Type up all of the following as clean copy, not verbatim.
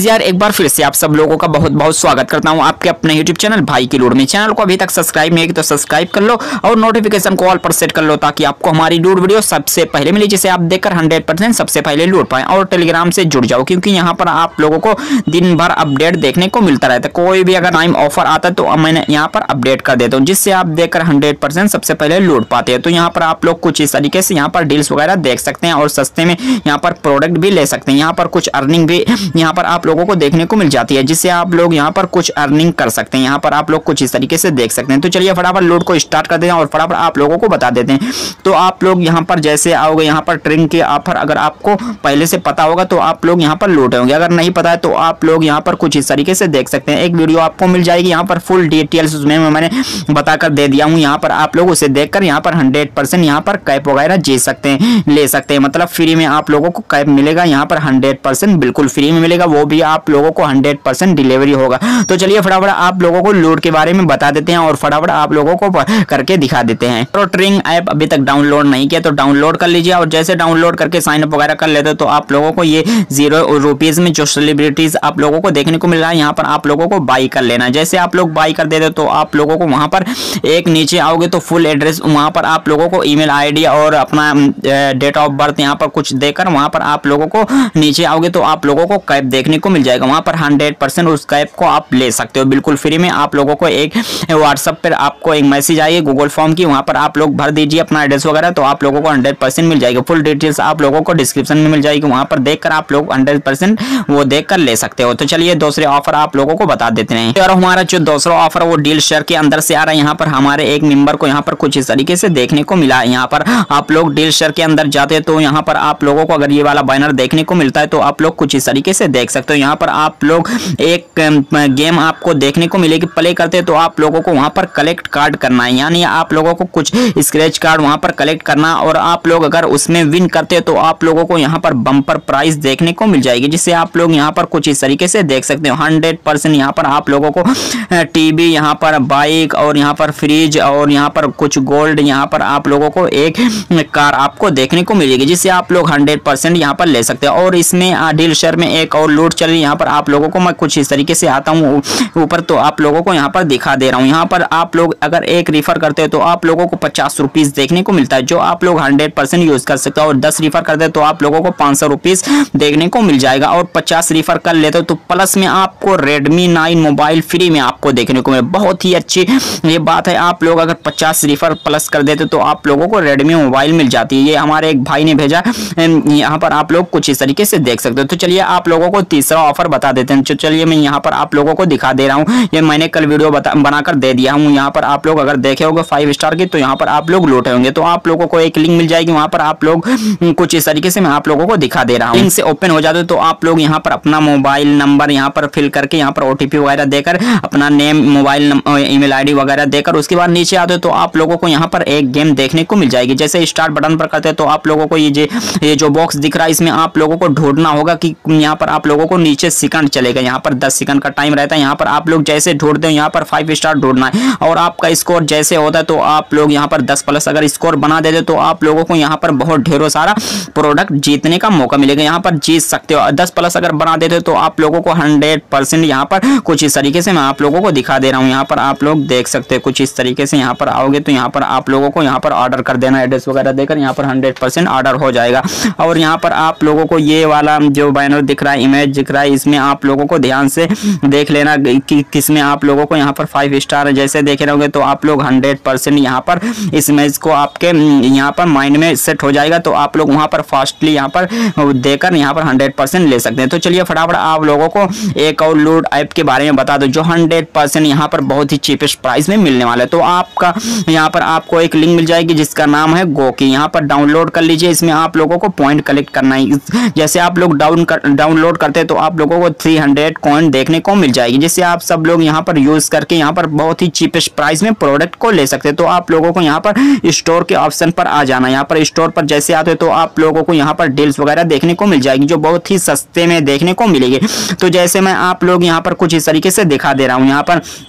यार एक बार फिर से आप सब लोगों का बहुत बहुत स्वागत करता हूं आपके अपने YouTube चैनल भाई की लूट में। चैनल को अभी तक सब्सक्राइब नहीं किया तो सब्सक्राइब कर लो और नोटिफिकेशन को ऑल पर सेट कर लो ताकि आपको हमारी लूट वीडियो सबसे पहले मिले, जिसे आप देखकर 100% सबसे पहले लूट पाएं। और टेलीग्राम से जुड़ जाओ क्योंकि यहाँ पर आप लोगों को दिन भर अपडेट देखने को मिलता रहता है। कोई भी अगर टाइम ऑफर आता है तो मैंने यहाँ पर अपडेट कर देता हूँ, जिससे आप देखकर 100% सबसे पहले लूट पाते हैं। तो यहाँ पर आप लोग कुछ इस तरीके से यहाँ पर डील्स वगैरह देख सकते हैं और सस्ते में यहाँ पर प्रोडक्ट भी ले सकते हैं। यहाँ पर कुछ अर्निंग भी यहाँ पर आप लोगों को देखने को मिल जाती है, जिससे आप लोग यहाँ पर कुछ अर्निंग कर सकते हैं। यहाँ पर आप लोग कुछ इस तरीके से देख सकते हैं। तो चलिए फटाफट लूट को स्टार्ट कर देते हैं और फटाफट आप लोगों को बता देते हैं। तो आप लोग यहाँ पर जैसे आओगे, यहाँ पर ट्रेन के ऑफर अगर आपको पहले से पता होगा तो आप लोग यहाँ पर लूट होंगे। अगर नहीं पता है तो आप लोग यहाँ पर कुछ इस तरीके से देख सकते हैं। एक वीडियो आपको मिल जाएगी यहाँ पर फुल डिटेल्स, उसमें मैंने बताकर दे दिया हूँ। यहाँ पर आप लोग उसे देखकर यहाँ पर 100% यहाँ पर कैप वगैरह जीत सकते हैं, ले सकते हैं। मतलब फ्री में आप लोगों को कैप मिलेगा यहाँ पर 100% बिल्कुल फ्री में मिलेगा, वो भी आप लोगों को 100% डिलीवरी होगा। तो चलिए फटाफट आप लोगों को लूट के बारे में बता देते हैं और फटाफट आप लोगों को करके दिखा देते हैं। तो ट्रिंग ऐप अभी तक डाउनलोड नहीं किया तो डाउनलोड कर लीजिए और जैसे डाउनलोड करके साइन अप वगैरह कर लेते हो तो आप लोगों को ये 0 रुपीज में जो सेलिब्रिटीज आप लोगों को देखने को मिल रहा है, यहाँ पर आप लोगों को बाई कर लेना है। जैसे आप लोग बाई कर देते हो तो आप लोगों को वहां पर एक नीचे आओगे तो फुल एड्रेस, वहां पर आप लोगों को ईमेल आईडी और अपना डेट ऑफ बर्थ यहाँ पर कुछ देकर वहां पर आप लोगों को नीचे आओगे तो आप लोगों को कैप देखने को मिल जाएगा। वहां पर 100% उस कैप को आप ले सकते हो बिल्कुल फ्री में। आप लोगों को एक व्हाट्सएप पर आपको एक मैसेज आएगी गूगल फॉर्म की, वहां पर आप लोग भर दीजिए अपना एड्रेस वगैरह, तो आप लोगों को 100% मिल जाएगा। फुल डिटेल्स आप लोगों को डिस्क्रिप्शन में मिल जाएगी, वहां पर देखकर आप लोग 100% वो देखकर ले सकते हो। तो चलिए दूसरे ऑफर आप लोगों को बता देते हैं। और हमारा जो दूसरा ऑफर वो डील शेयर के अंदर से आ रहा है। यहाँ पर हमारे एक मेंबर को यहाँ पर कुछ इस तरीके से देखने को मिला है। यहाँ पर आप लोग डील शेयर के अंदर जाते हैं तो यहाँ पर आप लोगों को अगर ये वाला बैनर देखने को मिलता है तो आप लोग कुछ इस तरीके से देख सकते हो। यहाँ पर आप लोग एक गेम आपको देखने को मिलेगी, प्ले करते हैं तो आप लोगों को वहां पर कलेक्ट कार्ड करना है, यानी आप लोगों को कुछ स्क्रैच कार्ड वहां पर कलेक्ट करना। और आप लोग अगर उसमें विन करते हैं तो आप लोगों को यहाँ पर बम्पर प्राइस देखने को मिल जाएगी, जिससे आप लोग यहाँ पर कुछ इस तरीके से देख सकते हो। 100% यहाँ पर आप लोगों को टीवी, यहाँ पर बाइक और यहाँ पर फ्रिज और यहाँ पर कुछ गोल्ड, यहाँ पर आप लोगों को एक कार आपको देखने को मिलेगी, जिससे आप लोग 100% यहाँ पर ले सकते हैं। और इसमें डील शेयर में एक और लूट चल रही है। यहाँ पर आप लोगों को मैं कुछ इस तरीके से आता हूँ ऊपर तो आप लोगों को यहाँ पर दिखा दे रहा हूँ। यहाँ पर आप लोग अगर एक रिफर करते हो तो आप लोगों को 50 रुपीज देखने को मिलता है, जो आप लोग 100% यूज कर सकते हो। और 10 रिफर करते हो तो आप लोगों को 500 रुपीज देखने को मिल जाएगा। और 50 रिफर कर लेते हो तो प्लस में आपको Redmi 9 मोबाइल फ्री में आपको देखने को मिले। बहुत ही अच्छी ये बात है। आप लोग अगर 50 रिफर प्लस कर देते तो आप लोगों को Redmi मोबाइल मिल जाती है। ये हमारे एक भाई ने भेजा, यहाँ पर आप लोग कुछ इस तरीके से देख सकते हो। तो चलिए आप लोगों को तीसरा ऑफर बता देते हैं। चलिए मैं यहाँ पर आप लोगों को दिखा दे रहा हूँ। ये मैंने कल वीडियो बनाकर दे दिया हूँ। यहाँ पर आप लोग अगर देखे होंगे 5 स्टार की तो यहाँ पर आप लोग लूटे होंगे। तो आप लोगों को एक लिंक मिल जाएगी, वहां पर आप लोग कुछ इस तरीके से मैं आप लोगों को दिखा दे रहा हूँ। लिंक से ओपन हो जाते तो आप लोग यहाँ पर अपना मोबाइल नंबर यहाँ पर फिल करके यहाँ पर OTP वगैरह देकर अपना नेम, मोबाइल, ईमेल आईडी वगैरह देकर उसके बाद नीचे आते तो आप लोगों को यहाँ पर एक गेम देखने को मिल जाएगी। जैसे स्टार्ट बटन पर करते तो आप लोगों को ये जो बॉक्स दिख रहा है इसमें आप लोगों को ढूंढना होगा कि यहाँ पर आप लोगों को नीचे सेकंड चलेगा। यहाँ पर 10 सेकंड का टाइम रहता है। यहाँ पर आप लोग जैसे ढूंढते हो यहाँ पर 5 स्टार ढूंढना है और आपका स्कोर जैसे होता है तो आप लोग यहाँ पर 10+ अगर स्कोर बना देते तो आप लोगों को यहाँ पर बहुत ढेरों सारा प्रोडक्ट जीतने का मौका मिलेगा। यहाँ पर जीत सकते हो। 10+ अगर बना देते तो आप लोगों को 100% यहाँ पर कुछ इस तरीके से मैं आप लोगों को दिखा दे रहा हूँ। यहाँ पर आप लोग देख सकते हैं कुछ इस तरीके से। यहाँ पर आओगे तो यहाँ पर आप लोगों को यहाँ पर ऑर्डर कर देना, एड्रेस वगैरह देकर यहाँ पर 100% ऑर्डर हो जाएगा। और यहाँ पर आप लोगों को ये वाला जो बैनर दिख रहा है, इमेज दिख रहा है, इसमें आप लोगों को ध्यान से देख लेना कि किसमें आप लोगों को यहाँ पर 5 स्टार जैसे देखे रहोगे तो आप लोग 100% यहाँ पर इस इमेज को आपके यहाँ पर माइंड में सेट हो जाएगा। तो आप लोग वहाँ पर फास्टली यहाँ पर देकर यहाँ पर 100% ले सकते हैं। तो चलिए फटाफट आप लोगों को एक और लूट ऐप के बारे में बता दो जो 100% यहाँ पर बहुत ही चीपेस्ट प्राइस में मिलने वाला है। तो आपका यहाँ पर आपको एक लिंक मिल जाएगी जिसका नाम है गोकी। यहाँ पर डाउनलोड कर लीजिए। इसमें आप लोगों को पॉइंट कलेक्ट करना है। जैसे आप लोग डाउनलोड करते हैं तो आप लोगों को 300 कॉइन देखने को मिल जाएगी, जिससे आप सब लोग यहाँ पर यूज करके यहाँ पर बहुत ही चीपेस्ट प्राइस में प्रोडक्ट को ले सकते हैं। तो आप लोगों को यहाँ पर स्टोर के ऑप्शन पर आ जाना। यहाँ पर स्टोर पर जैसे आते तो आप लोगों को यहाँ पर डील्स वगैरह देखने को मिल जाएगी जो बहुत ही सस्ते में देखने को मिलेगी। तो जैसे मैं आप लोग यहाँ पर कुछ इस तरीके से दिखा दे रहा हूँ। यहाँ पर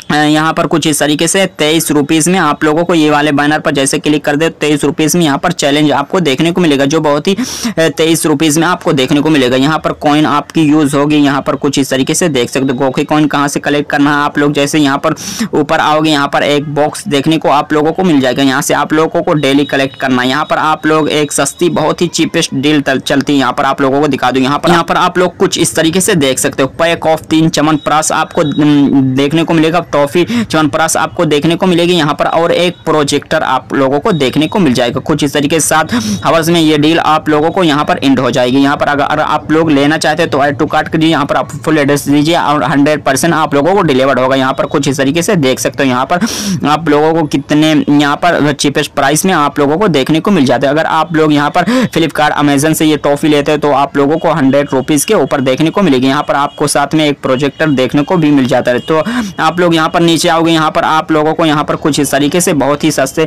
यहाँ पर कुछ इस तरीके से 23 रुपीज़ में आप लोगों को ये वाले बैनर पर जैसे क्लिक कर दे 23 रुपीज़ में यहाँ पर चैलेंज आपको देखने को मिलेगा, जो बहुत ही 23 रुपीज़ में आपको देखने को मिलेगा। यहाँ पर कॉइन आपकी यूज़ होगी, यहाँ पर कुछ इस तरीके से देख सकते हो। गोखी कॉइन कहाँ से कलेक्ट करना है आप लोग, जैसे यहाँ पर ऊपर आओगे, यहाँ पर एक बॉक्स देखने को आप लोगों को मिल जाएगा। यहाँ से आप लोगों को डेली कलेक्ट करना है। यहाँ पर आप लोग एक सस्ती बहुत ही चीपेस्ट डील चलती है, यहाँ पर आप लोगों को दिखा दूँ। यहाँ पर आप लोग कुछ इस तरीके से देख सकते हो। पैक ऑफ 3 च्यवनप्राश आपको देखने को मिलेगा, टॉफी च्यवनप्राश आपको देखने को मिलेगी यहाँ पर, और एक प्रोजेक्टर आप लोगों को देखने को मिल जाएगा। कुछ इस तरीके से 7 आवर्स में ये डील आप लोगों को यहाँ पर एंड हो जाएगी। यहाँ पर अगर आप लोग लेना चाहते हैं तो ऐड टू कार्ट कीजिए, यहाँ पर आप फुल एड्रेस दीजिए और 100% आप लोगों को डिलीवर्ड होगा। यहाँ पर कुछ इस तरीके से देख सकते हो। यहाँ पर आप लोगों को कितने यहाँ पर चीपेस्ट प्राइस में आप लोगों को देखने को मिल जाते हैं। अगर आप लोग यहाँ पर फ्लिपकार्ट अमेजन से ये टॉफी लेते हैं तो आप लोगों को 100 रुपीज़ के ऊपर देखने को मिलेगी। यहाँ पर आपको साथ में एक प्रोजेक्टर देखने को भी मिल जाता है। तो आप लोग यहाँ पर नीचे आओगे, यहाँ पर आप लोगों को यहाँ पर कुछ इस तरीके से बहुत ही सस्ते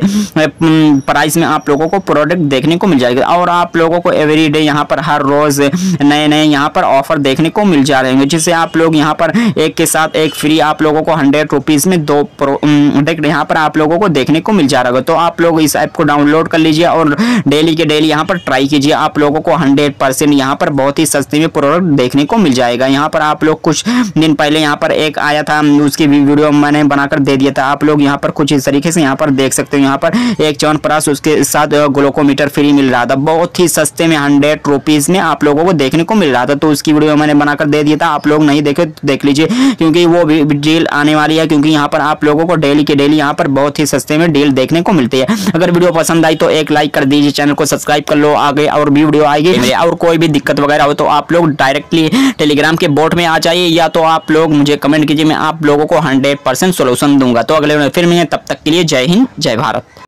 प्राइस में आप लोगों को प्रोडक्ट देखने को मिल जाएगा। और आप लोगों को एवरीडे यहाँ पर हर रोज नए नए यहाँ पर ऑफर देखने को मिल जा रहे हैं, जिससे आप लोग यहाँ पर एक के साथ एक फ्री आप लोगों को 100 रुपीज़ में 2 प्रोडक्ट यहाँ पर आप लोगों को देखने को मिल जा रहा है। तो आप लोग इस ऐप को डाउनलोड कर लीजिए और डेली के डेली यहाँ पर ट्राई कीजिए। आप लोगों को 100% यहाँ पर बहुत ही सस्ते में प्रोडक्ट देखने को मिल जाएगा। यहाँ पर आप लोग कुछ दिन पहले यहाँ पर एक आया था, उसकी वीडियो मैंने बनाकर दे दिया था। आप लोग यहाँ पर कुछ इस तरीके से यहाँ पर देख सकते हो। यहाँ पर एक च्यवनप्राश उसके साथ ग्लूकोमीटर फ्री मिल रहा था, बहुत ही सस्ते में 100 रुपीज़ में आप लोगों को देखने को मिल रहा था। तो उसकी वीडियो मैंने बनाकर दे दिया था, आप लोग नहीं देखे तो देख लीजिए, क्योंकि वो भी डील आने वाली है। क्योंकि यहाँ पर आप लोगों को डेली के डेली यहाँ पर बहुत ही सस्ते में डील देखने को मिलती है। अगर वीडियो पसंद आई तो एक लाइक कर दीजिए, चैनल को सब्सक्राइब कर लो, आगे और भी वीडियो आएगी। और कोई भी दिक्कत वगैरह हो तो आप लोग डायरेक्टली टेलीग्राम के बोट में आ जाइए, या तो आप लोग मुझे कमेंट कीजिए, मैं आप लोगों को 100% सोल्यूशन दूंगा। तो अगले फिर मिलेंगे, तब तक के लिए जय हिंद जय भारत।